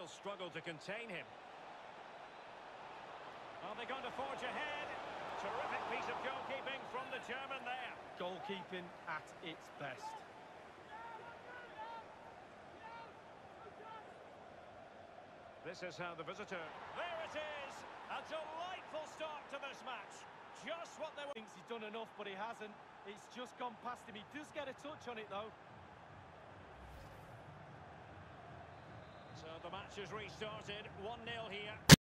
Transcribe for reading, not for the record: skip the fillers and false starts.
will struggle to contain him. Are they going to forge ahead? Terrific piece of goalkeeping from the German there. Goalkeeping at its best. This is how the visitor... There it is! A delightful start to this match. Just what they were... Thinks he's done enough, but he hasn't. It's just gone past him. He does get a touch on it, though. So the match has restarted. 1-0 here.